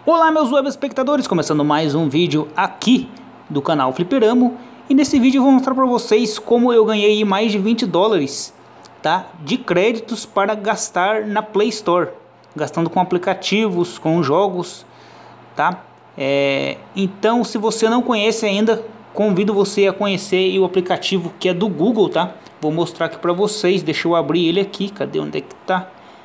Olá meus web espectadores, começando mais um vídeo aqui do canal Fliperamo. E nesse vídeo eu vou mostrar para vocês como eu ganhei mais de 20 dólares, tá, de créditos para gastar na Play Store, gastando com aplicativos, com jogos, tá? Então se você não conhece ainda, convido você a conhecer o aplicativo que é do Google, tá? Vou mostrar aqui para vocês, deixa eu abrir ele aqui, cadê, onde é que tá?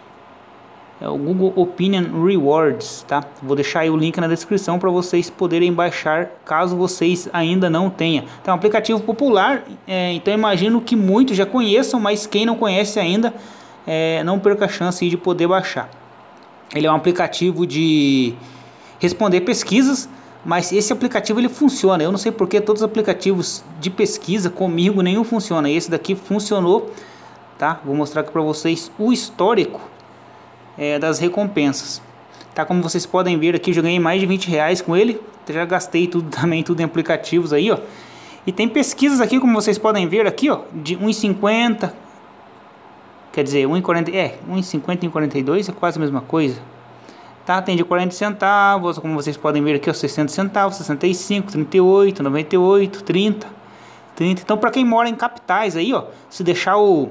É o Google Opinion Rewards, tá? Vou deixar aí o link na descrição para vocês poderem baixar, caso vocês ainda não tenham. Então, é um aplicativo popular, então imagino que muitos já conheçam, mas quem não conhece ainda, não perca a chance de poder baixar. Ele é um aplicativo de responder pesquisas, mas esse aplicativo ele funciona. Eu não sei porque todos os aplicativos de pesquisa comigo nenhum funciona. Esse daqui funcionou, tá? Vou mostrar aqui para vocês o histórico das recompensas, tá? Como vocês podem ver aqui, eu já ganhei mais de 20 reais com ele. Já gastei tudo também, tudo em aplicativos aí, ó. E tem pesquisas aqui, como vocês podem ver aqui, ó, de 1,50, quer dizer, 1,40, 1,50 e 1,42 é quase a mesma coisa, tá? Tem de 40 centavos, como vocês podem ver aqui, ó, 60 centavos, 65, 38, 98, 30. Então, para quem mora em capitais aí, ó, se deixar o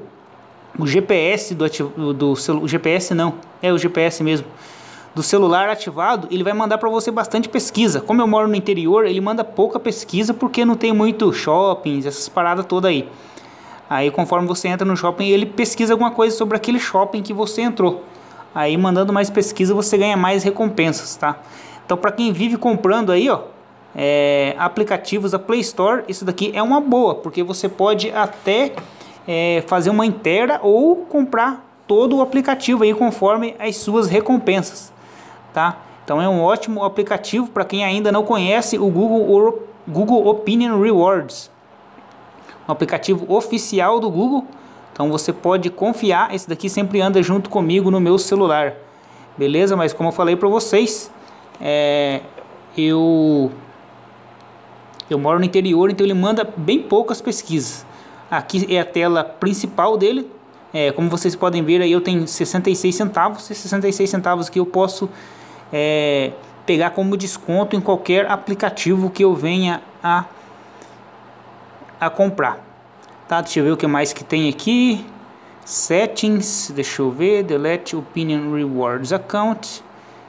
GPS o GPS não, o GPS mesmo, do celular ativado, ele vai mandar para você bastante pesquisa. Como eu moro no interior, ele manda pouca pesquisa porque não tem muito shoppings, essas paradas todas aí. Aí conforme você entra no shopping, ele pesquisa alguma coisa sobre aquele shopping que você entrou. Aí mandando mais pesquisa, você ganha mais recompensas, tá? Então para quem vive comprando aí, ó, aplicativos da Play Store, isso daqui é uma boa, porque você pode até fazer uma inteira ou comprar todo o aplicativo aí conforme as suas recompensas, tá? Então é um ótimo aplicativo para quem ainda não conhece o Google Opinion Rewards, um aplicativo oficial do Google. Então você pode confiar, esse daqui sempre anda junto comigo no meu celular, beleza? Mas como eu falei para vocês, eu moro no interior, então ele manda bem poucas pesquisas. Aqui é a tela principal dele, como vocês podem ver aí, eu tenho 66 centavos, e 66 centavos que eu posso pegar como desconto em qualquer aplicativo que eu venha a comprar, tá? Deixa eu ver o que mais que tem aqui. Settings, deixa eu ver, Delete Opinion Rewards Account,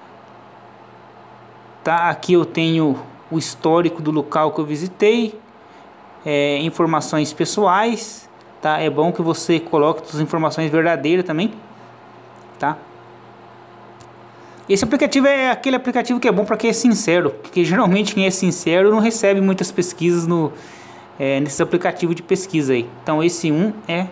tá? Aqui eu tenho o histórico do local que eu visitei, informações pessoais, tá? É bom que você coloque as informações verdadeiras também, tá? Esse aplicativo é aquele aplicativo que é bom para quem é sincero, porque geralmente quem é sincero não recebe muitas pesquisas nesses aplicativos de pesquisa aí. Então esse é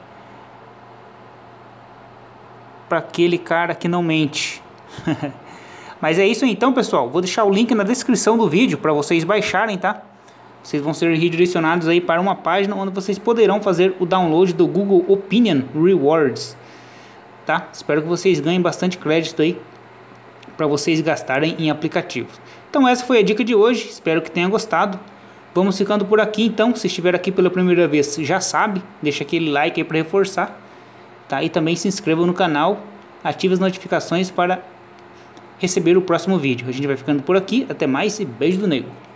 para aquele cara que não mente. Mas é isso aí, então, pessoal. Vou deixar o link na descrição do vídeo para vocês baixarem, tá? Vocês vão ser redirecionados aí para uma página onde vocês poderão fazer o download do Google Opinion Rewards, tá? Espero que vocês ganhem bastante crédito aí para vocês gastarem em aplicativos. Então essa foi a dica de hoje, espero que tenha gostado. Vamos ficando por aqui então. Se estiver aqui pela primeira vez, já sabe, deixa aquele like aí para reforçar, tá? E também se inscreva no canal, ative as notificações para receber o próximo vídeo. A gente vai ficando por aqui, até mais e beijo do nego.